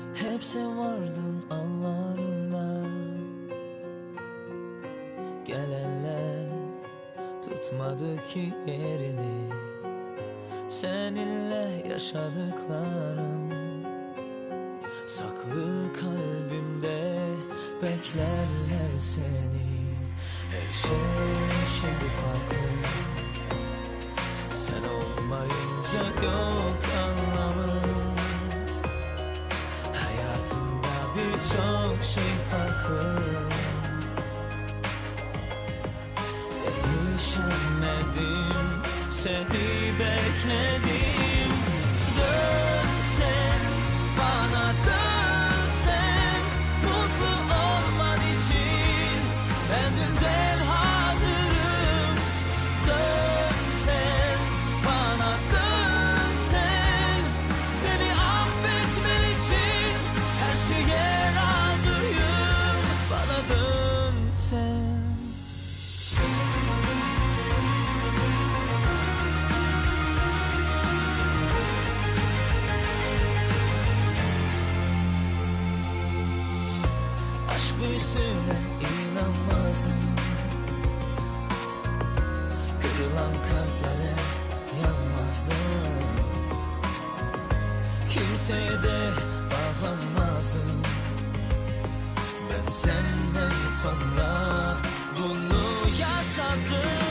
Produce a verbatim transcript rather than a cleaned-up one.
Hep sen vardın anlarında. Gel eller tutmadı ki yerini. Seninle yaşadıklarım saklı kalbimde beklerler seni. Her şey şimdi farklı. Sen olmayınca yok anlamı. Hayatımda birçok şey farklı. Değişemedim, seni bekledim. Dön sen bana, dön sen. Mutlu olman için ben dünden hazırım. Dön sen bana, dön sen. Beni affetmen için her şeye razıyım. Bana dön sen. Büyüsüne inanmazdım. Kırılan kalplere yanmazdım. Kimseye de bağlanmazdım. Ben senden sonra bunu yaşadım.